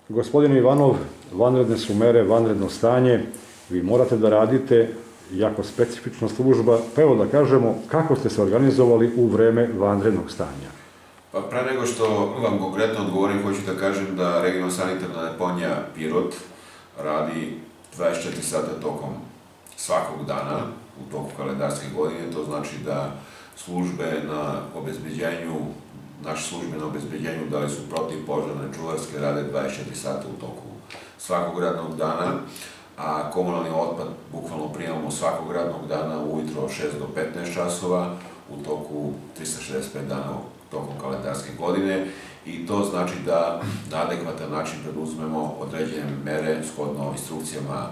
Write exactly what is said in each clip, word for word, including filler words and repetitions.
Gospodine Ivanov, vanredne su mere, vanredno stanje, vi morate da radite, jako specifična služba, pa evo da kažemo kako ste se organizovali u vreme vanrednog stanja. Pa pre nego što vam konkretno odgovorim, hoću da kažem da regionalna sanitarna deponija Pirot radi dvadeset četiri sata tokom svakog dana, u toku kalendarske godine, to znači da službe na obezbeđenju, naše službe na obezbeđenju, da li su protivpožarne, čuvarske, rade dvadeset četiri sata u toku svakog radnog dana, a komunalni otpad bukvalno primamo svakog radnog dana ujutro od šest do petnaest časova u toku trista šezdeset pet dana tokom kalendarske godine i to znači da na adekvatan način preduzmemo određene mere shodno instrukcijama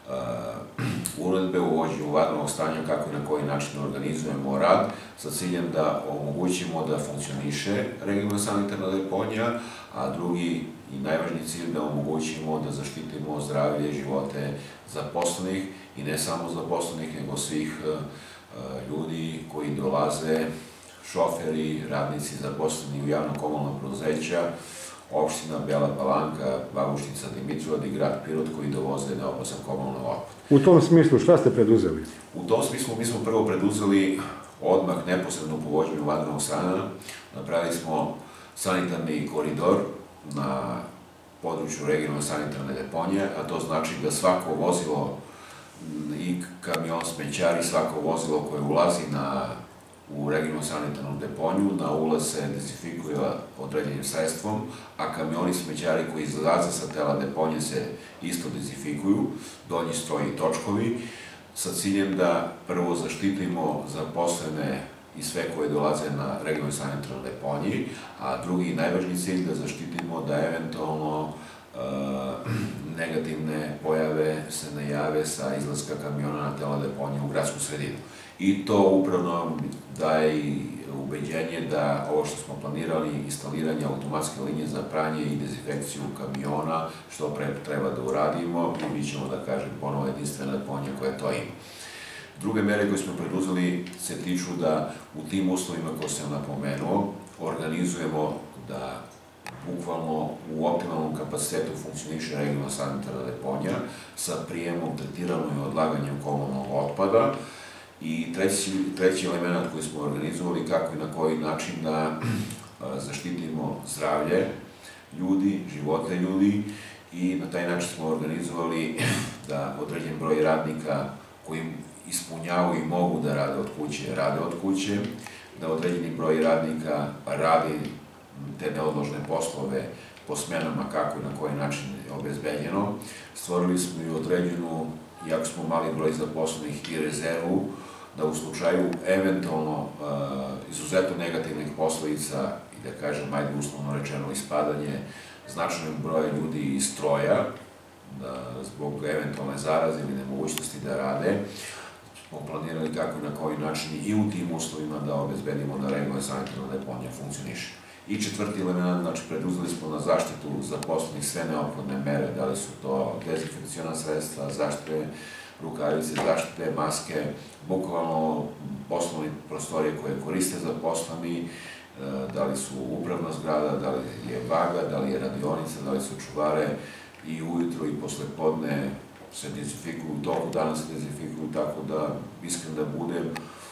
uredbe u uvođenju vanrednog stanja kako i na koji način organizujemo rad sa ciljem da omogućimo da funkcioniše regionalna sanitarna deponija, a drugi i najvažniji cilj da omogućimo da zaštitimo zdravlje i živote zaposlenih i ne samo zaposlenih, nego svih ljudi koji dolaze, šoferi, radnici, zaposleni u javno-komunalna preduzeća, opština Bela Palanka, Babušnica, Dimitrov i grad Pirot koji dovoze neopasan komunalni otpad. U tom smislu šta ste preduzeli? U tom smislu mi smo prvo preduzeli odmah neposredno po uvođenju vanrednog stanja. Napravili smo sanitarni koridor na području regionalne sanitarne deponije, a to znači da svako vozilo i kamion smećari, svako vozilo koje ulazi na u regionalnu sanitarnu deponiju, na ulaz se dezinfikuje određenim sredstvom, a kamioni smećari koji izlaze sa tela deponije se isto dezinfikuju, donji stroji i točkovi, sa ciljem da prvo zaštitimo zaposlene i sve koje dolaze na regionalnoj sanitarnoj deponiji, a drugi i najvažniji cilj da zaštitimo da eventualno negativne pojave se ne jave sa izlaska kamiona na tela deponije u gradsku sredinu. I to upravo daje i ubeđenje da ovo što smo planirali, instaliranje automatske linije za pranje i dezinfekciju kamiona, što pre treba da uradimo i mi ćemo, da kažem, ponovo jedinstvena deponija koja to ima. Druge mere koje smo preduzeli se tiču da u tim uslovima koje sam napomenuo organizujemo da bukvalno u optimalnom kapacitetu funkcioniše regionalna sanitarna deponija sa prijemom, tretiranjem i odlaganjem komunalnog otpada. I treći element koji smo organizovali kako i na koji način da zaštitimo zdravlje ljudi, živote ljudi i na taj način smo organizovali da određen broj radnika koji ispunjavaju i mogu da rade od kuće, rade od kuće, da određeni broj radnika radi te neodložne poslove po smenama kako i na koji način je obezbeđeno. Stvorili smo i određenu, iako smo mali broj zaposlenih, i rezervu da u slučaju eventualno izuzetno negativnih posledica i da kažem, ajde uslovno rečeno, ispadanje značajnog broja ljudi iz stroja zbog eventualne zaraze ili nemogućnosti da rade, smo planirali kako i na koji način i u tim uslovima da obezbedimo da regionalna sanitarna deponija funkcioniše. I četvrti element, znači preduzeli smo na zaštitu zaposlenih sve neophodne mere, da li su to dezinfekciona sredstva, zaštite rukavice, zaštite, maske, bukvalno poslovne prostorije koje koriste zaposleni, da li su upravna zgrada, da li je vaga, da li je radionica, da li su čuvare i ujutro i posle podne se dezinfikuju, u toku dana se dezinfikuju, tako da iskren da budem,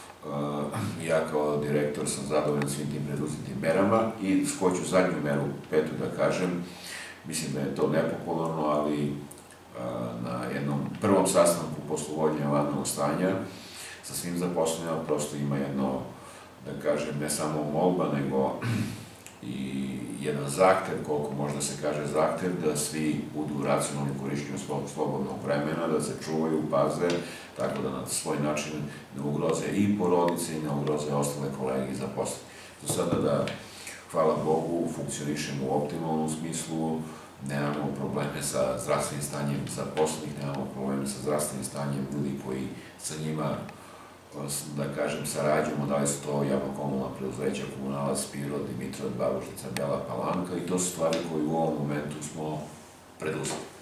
ja kao direktor sam zadovoljan svim tim preduzetim merama i hoću zadnju meru, petu da kažem, mislim da je to nepopularno, ali na jednom prvom sastanku posle uvođenja vanrednog stanja sa svim zaposlenima prosto ima jedno, da kažem, ne samo molba, nego i jedan zahtev, koliko možda se kaže zahtev, da svi budu racionalni u korišćenju slobodnog vremena, da se čuvaju, paze, tako da na svoj način ne ugroze i porodice i ne ugroze ostale kolege i zaposleni. Do sada da, hvala Bogu, funkcionišemo u optimalnom smislu, nemamo probleme sa zdravstvenim stanjem zaposlenih, nemamo probleme sa zdravstvenim stanjem ljudi koji sa njima, da kažem, sarađujemo, da li su to javno-komunalna preduzeća, Komunalac, Pirot, Dimitrov, Babušnica, Bela Palanka i to su stvari koje u ovom momentu smo preduzeli.